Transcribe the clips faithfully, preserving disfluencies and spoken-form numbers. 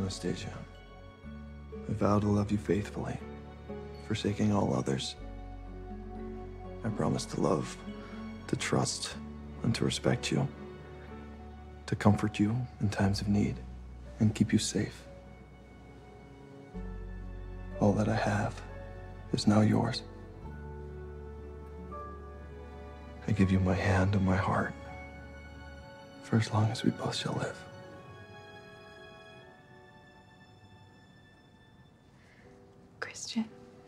Anastasia, I vow to love you faithfully, forsaking all others. I promise to love, to trust, and to respect you, to comfort you in times of need, and keep you safe. All that I have is now yours. I give you my hand and my heart for as long as we both shall live. Christian,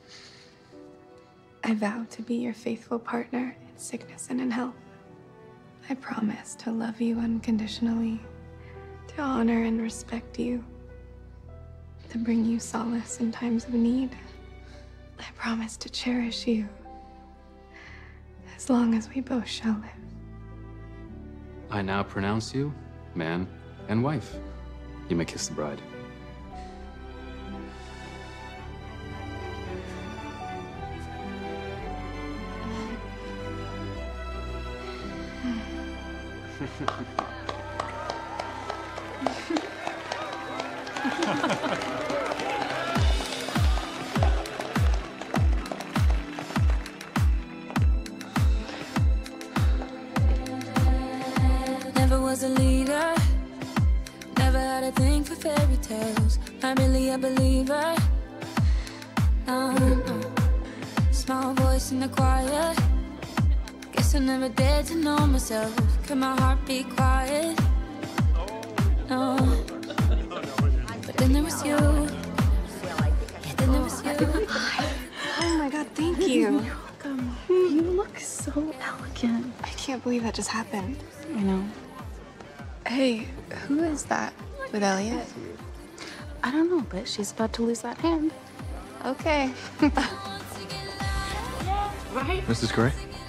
I vow to be your faithful partner in sickness and in health. I promise to love you unconditionally, to honor and respect you, to bring you solace in times of need. I promise to cherish you as long as we both shall live. I now pronounce you man and wife. You may kiss the bride. Never was a leader, never had a thing for fairy tales. Not really a believer. No, no. Small voice in the choir. Guess I never dared to know myself. Could my heart be quiet? No. But then there was you. Yeah, then there was you. Oh my God, thank you. You're welcome. You look so elegant. I can't believe that just happened. I know. Hey, who is that with Elliot? I don't know, but she's about to lose that hand. Okay. Right? Missus Gray?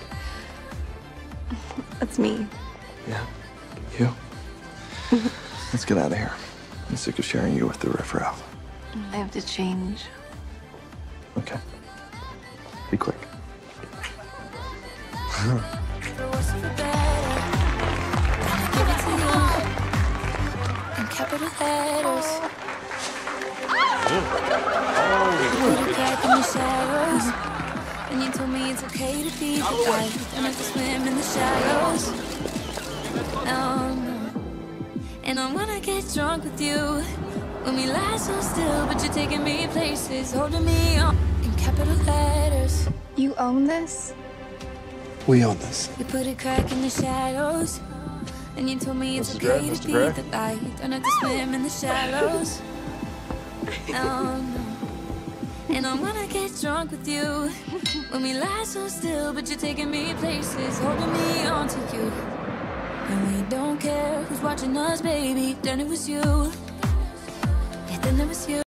That's me. Yeah. You? Let's get out of here. I'm sick of sharing you with the riffraff. I have to change. Okay. Be quick. In capital letters. Put a crack in the shadows. And you told me it's okay to be the guy. Don't have to swim in the shallows. No, no. And I wanna get drunk with you. When we lie so still, but you're taking me places, holding me on. In capital letters. You own this? We own this. You put a crack in the shadows. And you told me it's Mister okay Gray, to Mister be Gray. the light. Don't have to swim in the shallows. No, no. And I wanna get drunk with you. When we lie so still, but you're taking me places, holding me on to you. And we don't care who's watching us, baby. Then it was you. Yeah, then it was you.